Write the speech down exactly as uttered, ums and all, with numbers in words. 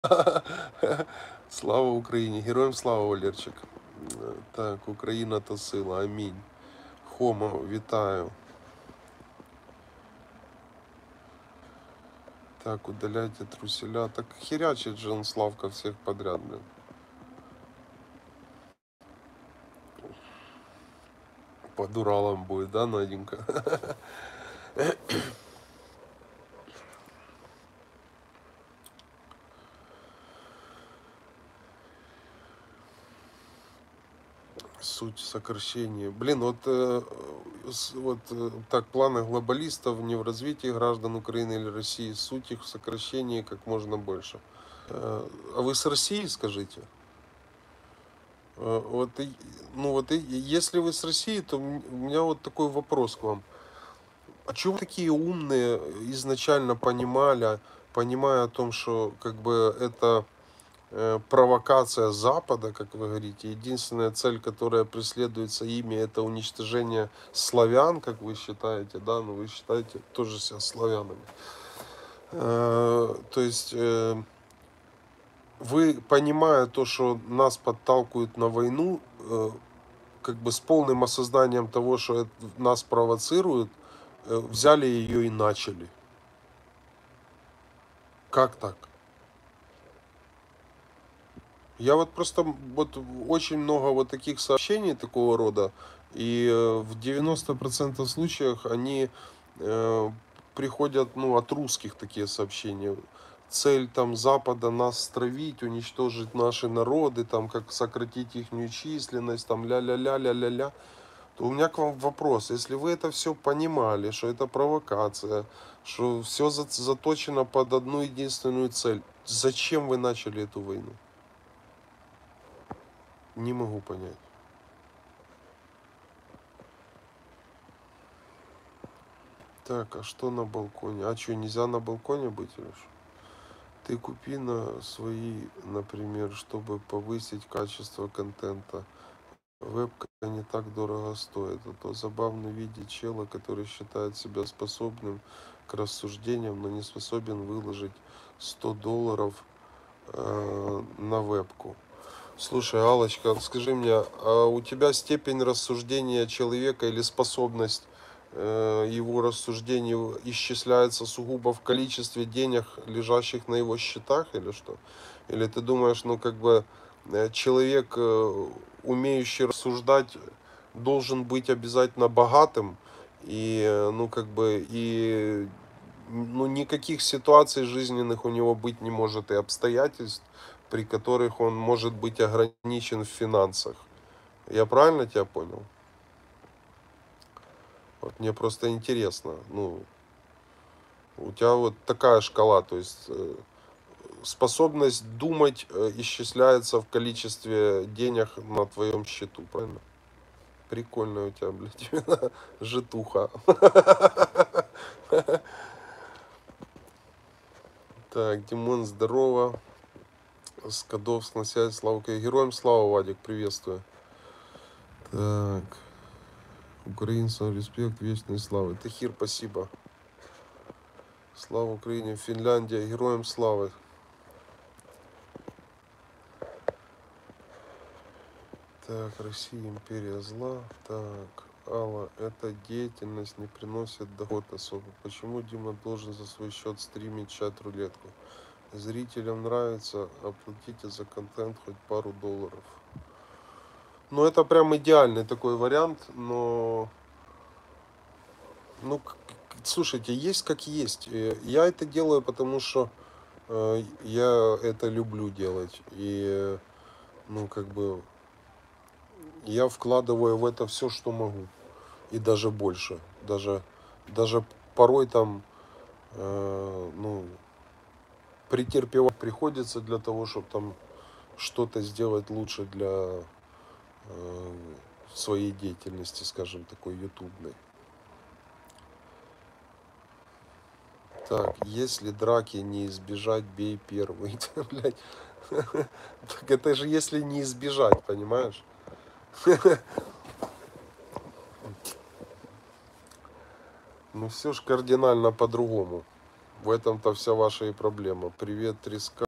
Слава Україні! Героям слава, Валерчик. Так, Україна то сила. Амінь. Хома, вітаю. Так, удаляйте труселя. Так херячит же он, Славка, всех подряд, блин. По дуралам будет, да, Наденька? Суть сокращения. Блин, вот, э, с- вот э, так, планы глобалистов не в развитии граждан Украины или России, суть их в сокращении как можно больше. Э, а вы с России, скажите? Э, Вот, и- ну вот, и если вы с России, то м- у меня вот такой вопрос к вам. А чего вы такие умные изначально понимали, понимая о том, что как бы это э, провокация Запада, как вы говорите, единственная цель, которая преследуется ими, это уничтожение славян, как вы считаете, да, ну вы считаете тоже себя славянами. Э, То есть э, вы, понимая то, что нас подталкивают на войну, э, как бы с полным осознанием того, что это нас провоцируют, э, взяли ее и начали. Как так? Я вот просто вот очень много вот таких сообщений такого рода, и э, в девяноста процентах случаев они э, приходят, ну, от русских такие сообщения. Цель там Запада нас стравить, уничтожить наши народы, там как сократить их численность, там ля-ля-ля-ля-ля-ля. То у меня к вам вопрос. Если вы это все понимали, что это провокация, что все заточено под одну единственную цель, зачем вы начали эту войну? Не могу понять. Так, а что на балконе? А что, нельзя на балконе быть или что? Ты купи на свои, например, чтобы повысить качество контента. Вебка не так дорого стоит. А то забавно видеть чела, который считает себя способным к рассуждениям, но не способен выложить сто долларов э, на вебку. Слушай, Аллочка, скажи мне, а у тебя степень рассуждения человека или способность э, его рассуждений исчисляется сугубо в количестве денег, лежащих на его счетах, или что? Или ты думаешь, ну как бы э, человек, э, умеющий рассуждать, должен быть обязательно богатым, и э, ну как бы и ну, никаких ситуаций жизненных у него быть не может и обстоятельств, при которых он может быть ограничен в финансах. Я правильно тебя понял? Вот мне просто интересно. Ну, у тебя вот такая шкала, то есть э, способность думать э, исчисляется в количестве денег на твоем счету, правильно? Прикольная у тебя, блядь, житуха. Так, Димон, здорово. Скадовск на связи, Славка. Героям слава, Вадик, приветствую. Так, украинцам респект, вечной славы. Тахир, спасибо. Слава Украине, Финляндия, героям славы. Так, Россия, империя зла. Так, Алла, эта деятельность не приносит доход особо. Почему Дима должен за свой счет стримить чат-рулетку? Зрителям нравится, оплатите за контент хоть пару долларов. Ну, это прям идеальный такой вариант, но... Ну, слушайте, есть как есть. Э, Я это делаю, потому что э, я это люблю делать. И, э, ну, как бы, я вкладываю в это все, что могу. И даже больше. Даже, даже порой там, э, ну, претерпевать приходится для того, чтобы там что-то сделать лучше для э, своей деятельности, скажем, такой ютубной. Так, если драки не избежать, бей первый. Блядь. Так это же если не избежать, понимаешь? Ну все ж кардинально по-другому. В этом-то вся ваша и проблема. Привет, треска.